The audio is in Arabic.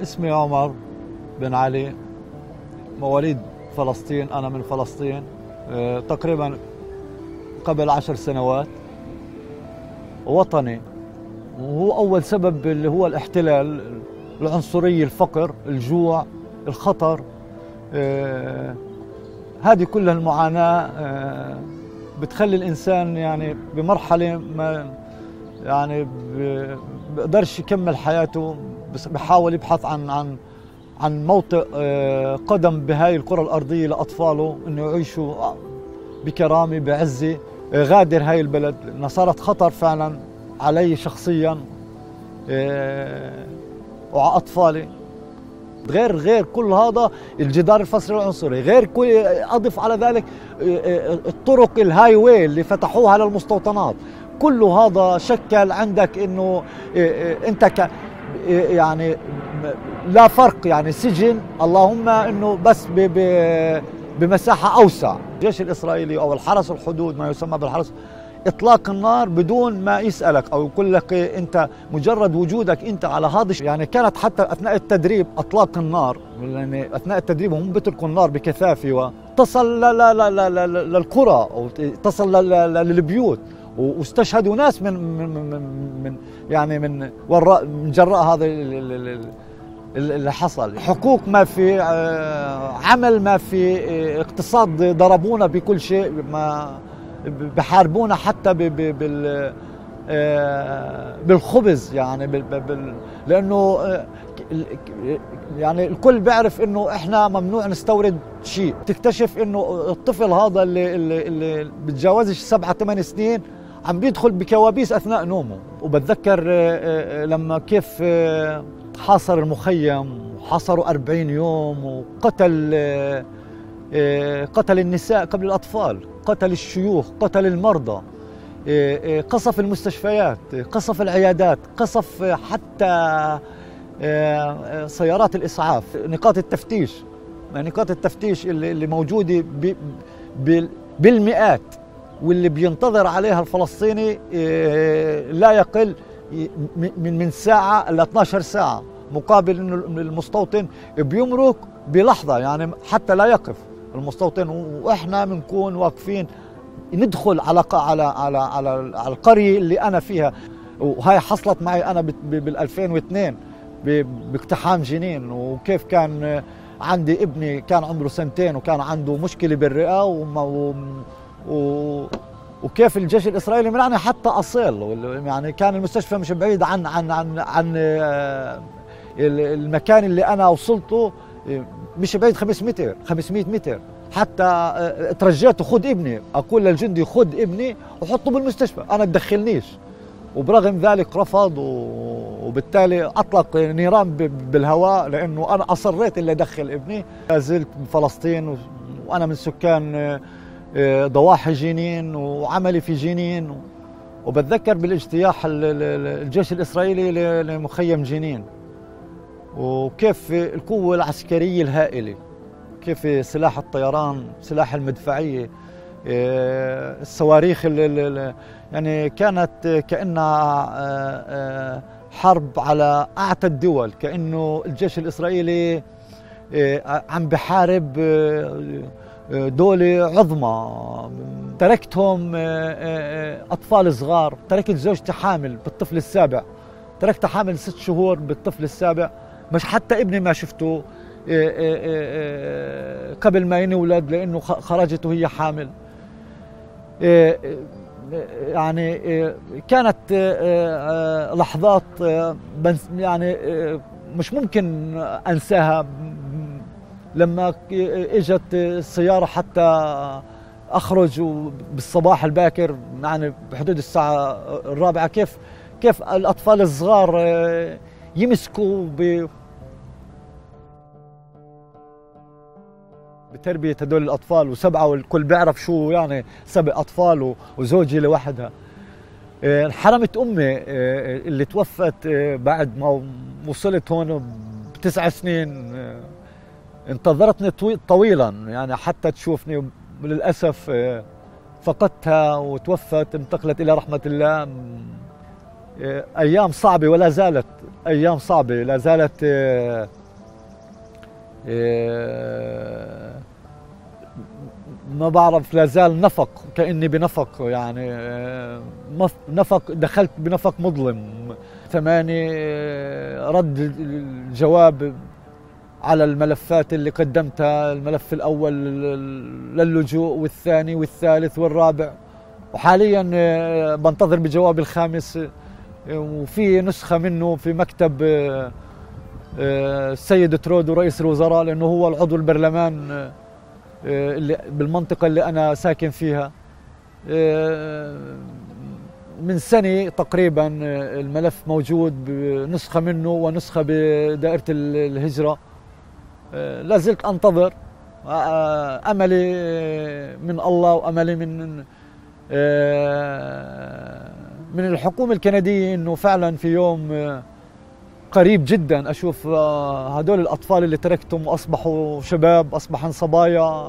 اسمي عمر بن علي، مواليد فلسطين. أنا من فلسطين تقريبا قبل 10 سنوات. وطني، وهو أول سبب اللي هو الاحتلال، العنصرية، الفقر، الجوع، الخطر، هذه كلها المعاناة بتخلي الإنسان يعني بمرحلة ما يعني بقدرش يكمل حياته، بس بحاول يبحث عن موطئ قدم بهاي الكرة الأرضية لأطفاله إنه يعيشوا بكرامة بعزة. غادر هاي البلد لأنها صارت خطر فعلا علي شخصيا وعلى أطفالي. غير كل هذا الجدار الفصلي العنصري، غير كل أضف على ذلك الطرق الهاي واي اللي فتحوها للمستوطنات. كل هذا شكل عندك إنه أنت يعني لا فرق، يعني سجن، اللهم إنه بس بمساحة أوسع. الجيش الإسرائيلي أو الحرس الحدود، ما يسمى بالحرس، إطلاق النار بدون ما يسألك أو يقول لك أنت مجرد وجودك أنت على هذا. يعني كانت حتى أثناء التدريب أطلاق النار، يعني أثناء التدريب هم بيتركوا النار بكثافة وتصل للقرى وتصل للبيوت، واستشهدوا ناس من يعني من جراء هذا اللي حصل. حقوق ما في، عمل ما في، اقتصاد ضربونا بكل شيء، ما بحاربونا حتى بالخبز، يعني لانه يعني الكل بيعرف انه احنا ممنوع نستورد شيء. تكتشف انه الطفل هذا اللي بتجاوزش 7-8 سنين عم بيدخل بكوابيس اثناء نومه. وبتذكر لما كيف حاصر المخيم، وحاصروا 40 يوم، قتل النساء قبل الأطفال، قتل الشيوخ، قتل المرضى، قصف المستشفيات، قصف العيادات، قصف حتى سيارات الإسعاف. نقاط التفتيش اللي موجودة بالمئات، واللي بينتظر عليها الفلسطيني لا يقل من ساعة إلى 12 ساعة، مقابل إنه المستوطن بيمرق بلحظة، يعني حتى لا يقف المستوطن. وإحنا بنكون واقفين ندخل على القرية اللي أنا فيها. وهاي حصلت معي أنا بال2002 باقتحام جنين. وكيف كان عندي ابني كان عمره 2 وكان عنده مشكلة بالرئة، وكيف الجيش الإسرائيلي منعني حتى أصل. يعني كان المستشفى مش بعيد عن المكان اللي أنا وصلته، مش بعيد 500 متر. حتى ترجيته خد ابني، أقول للجندي خد ابني وحطه بالمستشفى، أنا تدخلنيش. وبرغم ذلك رفض، وبالتالي أطلق نيران بالهواء، لأنه أنا أصريت اللي أدخل ابني. زلت بفلسطين، وأنا من سكان ضواحي جنين، وعملي في جنين. وبتذكر بالاجتياح الجيش الإسرائيلي لمخيم جنين، وكيف القوة العسكرية الهائلة، كيف سلاح الطيران، سلاح المدفعية، الصواريخ يعني كانت كأنها حرب على أعتى الدول، كأنه الجيش الإسرائيلي عم بحارب دولة عظمى. تركتهم أطفال صغار، تركت زوجتي حامل بالطفل السابع، تركتها حامل 6 شهور بالطفل السابع. مش حتى ابني ما شفته قبل ما ينولد، لأنه خرجت وهي حامل. يعني كانت لحظات يعني مش ممكن أنساها. لما اجت السيارة حتى أخرج بالصباح الباكر، يعني بحدود الساعة 4، كيف الأطفال الصغار يمسكوا بتربية هدول الأطفال، و7، والكل بيعرف شو يعني 7 أطفال وزوجي لوحدها. انحرمت أمي اللي توفت بعد ما وصلت هون ب9 سنين. انتظرتني طويلا يعني حتى تشوفني، وللأسف فقدتها وتوفت، انتقلت إلى رحمة الله. أيام صعبة ولا زالت أيام صعبة، لا زالت ما بعرف، لا زال نفق، كأني بنفق يعني، نفق، دخلت بنفق مظلم. 8 رد الجواب على الملفات اللي قدمتها، الملف الأول للجوء والثاني والثالث والرابع، وحاليا بنتظر بجواب الخامس، وفي نسخة منه في مكتب السيد ترودو رئيس الوزراء، لأنه هو العضو البرلمان اللي بالمنطقة اللي أنا ساكن فيها. من سنة تقريبا الملف موجود، نسخة منه ونسخة بدائرة الهجرة. لا زلت أنتظر. أملي من الله، وأملي من الحكومة الكندية إنه فعلا في يوم قريب جدا أشوف هدول الأطفال اللي تركتهم وأصبحوا شباب، أصبحوا صبايا.